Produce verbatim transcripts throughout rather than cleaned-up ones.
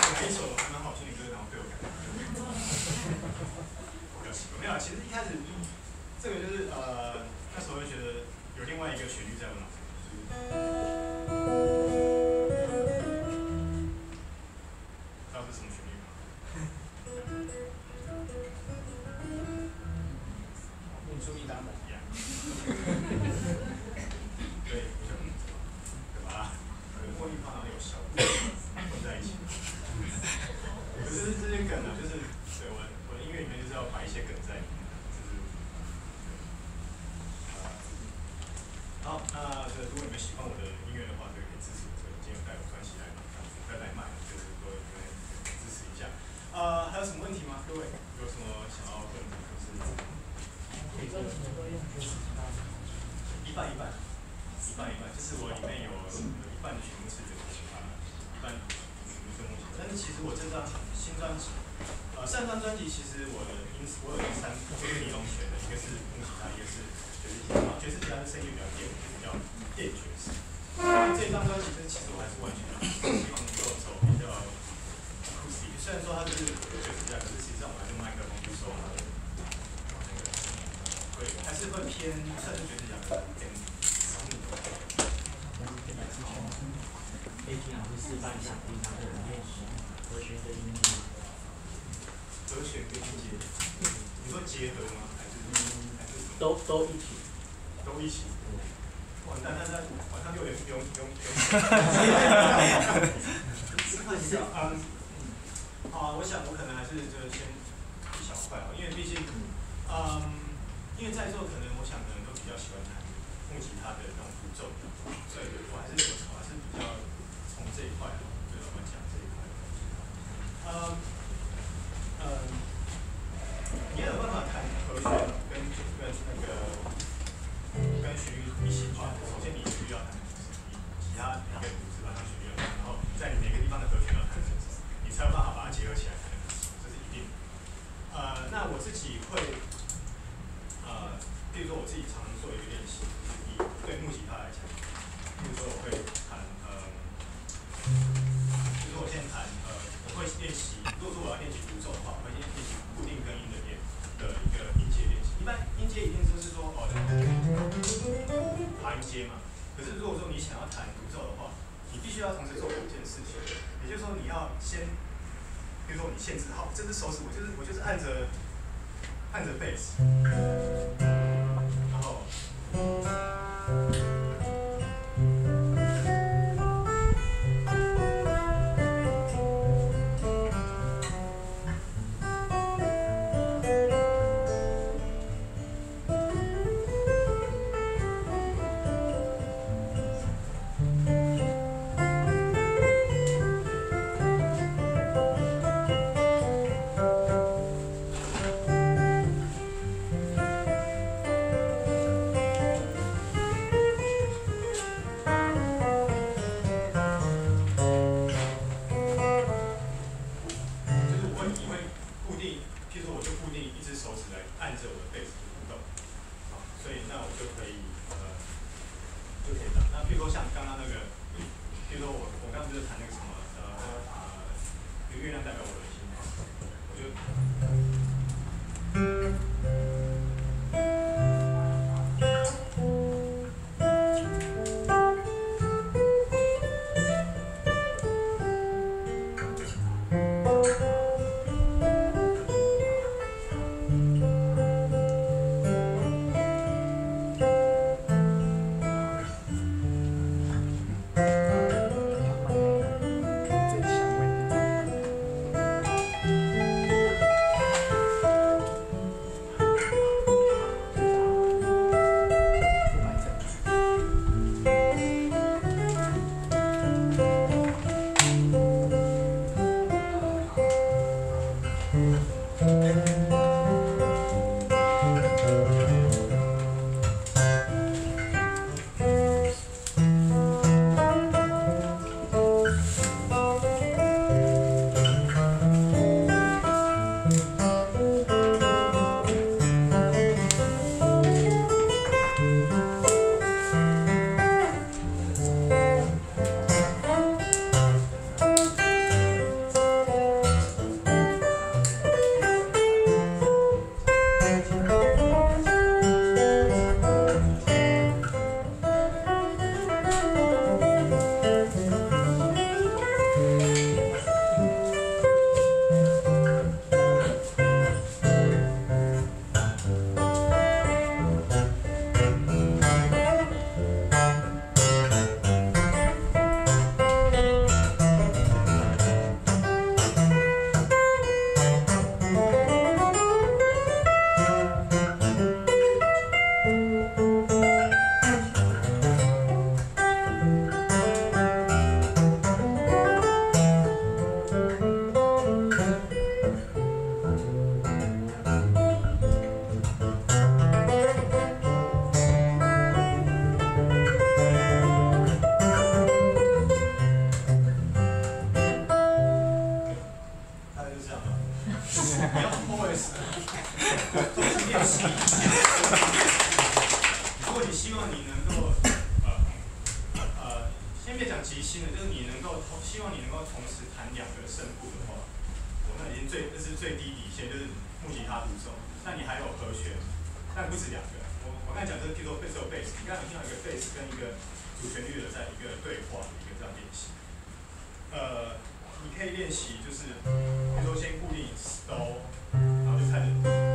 了一首蛮好听的歌，然后被我改。比较奇怪，没有，其实一开始这个就是呃，那时候就觉得有另外一个旋律在我脑子里，就是知道是什么旋律吗？ 念出一张本一样。 对，就对吧？跟茉莉花好像有效混在一起。可是这些梗呢，就是对我我的音乐里面就是要摆一些梗在里面，就是呃，好，那这如果你们喜欢我的音乐的话，就可以支持我，所以今天有带我专辑来嘛，再来卖，就是说你们支持一下。呃，还有什么问题吗？各位有什么想要问的？就是你专辑都用爵士吉他吗？ 一半一半，一半一半，就是我里面有有一半的曲目是爵士吉他，一半曲目是木吉他。但是其实我这张新专辑，呃，上张专辑其实我的音我有三就是尼龙弦的，一个是木吉他，一个是爵士吉他。爵士吉他的声音比较电，比较电爵士。这张专辑就是其实我还是完全希望能够走比较 acoustic， 虽然说它就是爵士吉他，可是实际上我还是用麦克风去收它的那个，会还是会偏算是爵士吉他偏少木头。 可以请老师示范一下平常的练习和弦的音乐。 和弦跟音阶，你说结合吗？还是还是什么？ 都都一起。 都一起。完蛋，那那晚上六点有有有。是啊，啊，我想我可能还是就先一小块啊，因为毕竟，嗯，因为在座可能我想可能都比较喜欢弹木吉他的那种独奏，所以我还是我还是比较从这一块啊，对我们讲这一块。嗯嗯，你有办法弹和弦跟跟那个跟旋律一起转，首先你旋律要弹成其他每个谱子把它旋律要弹，然后在你每个地方的和弦要弹成，你才有办法把它结合起来才能，这是一定的。呃，那我自己会，呃，比如说我自己常常做一个练习，就是以对木吉他来讲，比如说我会弹呃，比如说我现在弹呃，我会练习，如果说我要练习独奏的话，我会练习固定根音的练的一个音阶练习。一般音阶一定就是说哦，爬音阶嘛。可是如果说你想要弹独奏的话，你必须要同时做两件事情，也就是说你要先，比如说你限制好，这只手指我就是我就是按着按着贝斯，然后。 够同，希望你能够同时弹两个声部的话，我那已经最，这是最低底线，就是木吉他独奏。那你还有和弦，但不止两个。我我刚才讲这个，譬如说贝斯有贝斯，你刚才有听到一个贝斯跟一个主旋律的在一个对话，一个这样练习。呃，你可以练习就是，比如说先固定哆，然后就开始。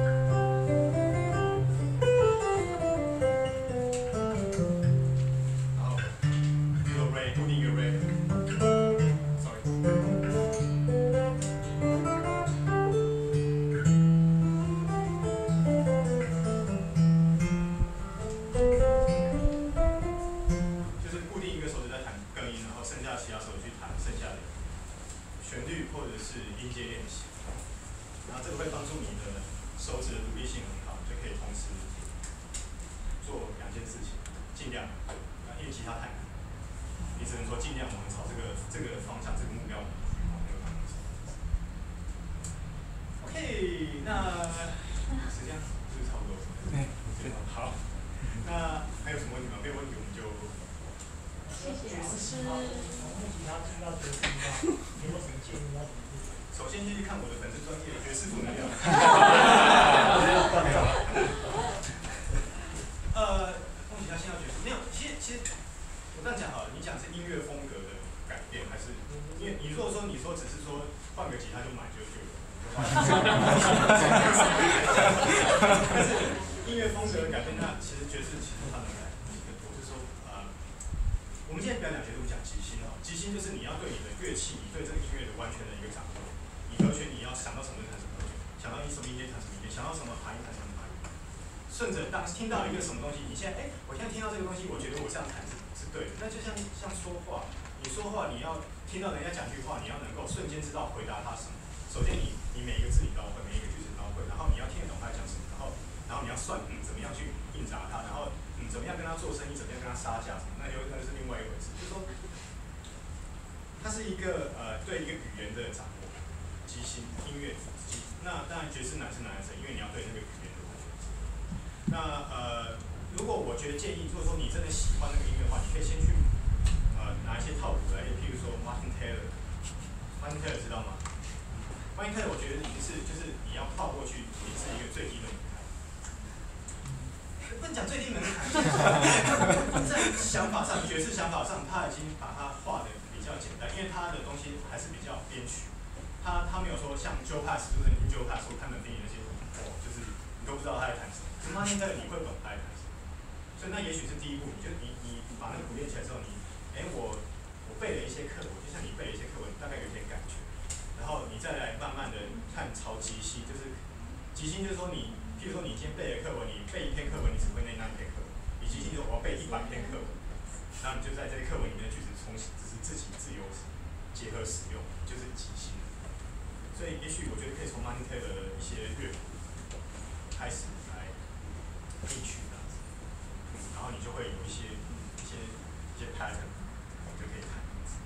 顺着当听到一个什么东西，你现在哎，我现在听到这个东西，我觉得我这样弹是是对的。那就像像说话，你说话你要听到人家讲句话，你要能够瞬间知道回答他什么。首先你你每一个字你都要会，每一个句子你都要会，然后你要听得懂他在讲什么，然后然后你要算嗯怎么样去应答他，然后嗯怎么样跟他做生意，怎么样跟他杀价什么，那就那就是另外一回事。就是说，它是一个呃对一个语言的掌握，即兴音乐即那当然爵士难是难的，因为你要对那个语言的。那呃，如果我觉得建议，如果说你真的喜欢那个音乐的话，你可以先去呃拿一些套谱来，譬如说 Martin Taylor，Martin Taylor 知道吗 ？Martin Taylor 我觉得已经是就是你要跨过去，已经是一个最低的门槛。不能讲最低门槛，在想法上，爵士想法上，他已经把它画的比较简单，因为他的东西还是比较编曲。他他没有说像 Joe Pass， 就是你听 Joe Pass 或看本电影那些，哦，就是你都不知道他在弹什么。Martin Taylor 你会懂他在弹什么，所以那也许是第一步，你就你你把那个谱练起来之后，你，哎我我背了一些课文，就像你背了一些课文，大概有一点感觉，然后你再来慢慢的看朝即兴，就是即兴就是说你，譬如说你今天背了课文，你背一篇课文，你只会那那一篇课文，你即兴就是我要背一百篇课文，然后你就在这些课文里面的句子重新只是自己自由结合使用，就是即兴。所以也许我觉得可以从 Martin Taylor 的一些乐谱开始来进去这样子，然后你就会有一些一些一些 pattern， 就可以弹。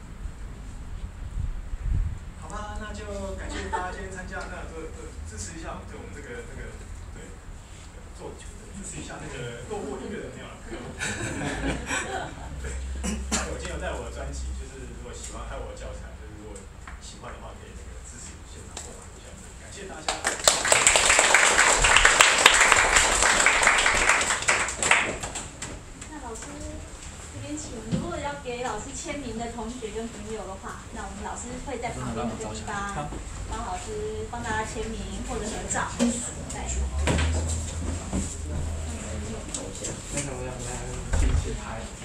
好吧，那就感谢大家今天参加，那就就支持一下，就我们这个这个对做支持一下那个落魄音乐的没有了，没有。对，我今天有在我的专辑，就是如果喜欢还有我的教材，就是如果喜欢的话，可以那个支持现场购买一下，感谢大家。 如果要给老师签名的同学跟朋友的话，那我们老师会在旁边的地方帮老师帮大家签名或者合照。对。 那个我要来一起拍。